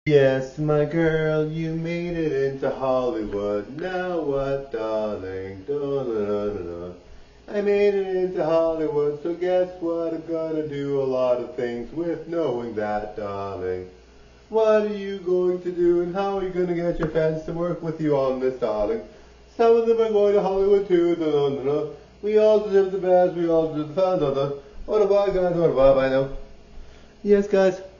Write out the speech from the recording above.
Yes, my girl, you made it into Hollywood. Now what, darling? Da-da-da-da-da. I made it into Hollywood, so guess what? I'm gonna do a lot of things with knowing that, darling. What are you going to do, and how are you gonna get your fans to work with you on this, darling? Some of them are going to Hollywood too. Da-da-da-da. We all deserve the best. We all deserve the fans. Da-da. What have I got? What have I know? Yes, guys.